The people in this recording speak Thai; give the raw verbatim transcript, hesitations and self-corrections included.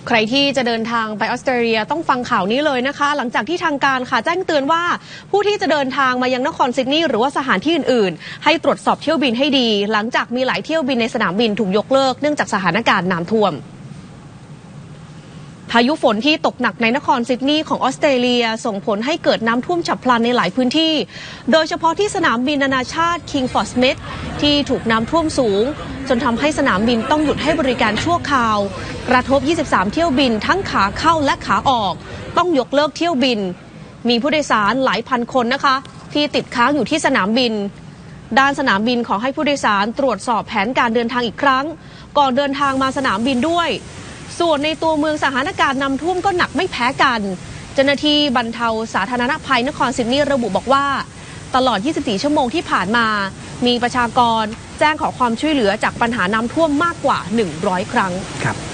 ใครที่จะเดินทางไปออสเตรเลียต้องฟังข่าวนี้เลยนะคะหลังจากที่ทางการค่ะแจ้งเตือนว่าผู้ที่จะเดินทางมายังนครซิดนีย์หรือว่าสถานที่อื่นๆให้ตรวจสอบเที่ยวบินให้ดีหลังจากมีหลายเที่ยวบินในสนามบินถูกยกเลิกเนื่องจากสถานการณ์น้ำท่วมพายุฝนที่ตกหนักในนครซิดนีย์ของออสเตรเลียส่งผลให้เกิดน้ำท่วมฉับพลันในหลายพื้นที่โดยเฉพาะที่สนามบินนานาชาติ King Fahd Smith ที่ถูกน้ำท่วมสูงจนทำให้สนามบินต้องหยุดให้บริการชั่วคราวกระทบยี่สิบสามเที่ยวบินทั้งขาเข้าและขาออกต้องยกเลิกเที่ยวบินมีผู้โดยสารหลายพันคนนะคะที่ติดค้างอยู่ที่สนามบินด้านสนามบินขอให้ผู้โดยสารตรวจสอบแผนการเดินทางอีกครั้งก่อนเดินทางมาสนามบินด้วยส่วนในตัวเมืองสถานการณ์น้ำท่วมก็หนักไม่แพ้กันเจ้าหน้าที่บรรเทาสาธารณภัยนครซิดนีย์ระบุบอกว่าตลอดยี่สิบสี่ชั่วโมงที่ผ่านมามีประชากรแจ้งขอความช่วยเหลือจากปัญหาน้ำท่วมมากกว่าหนึ่งร้อยครั้งครับ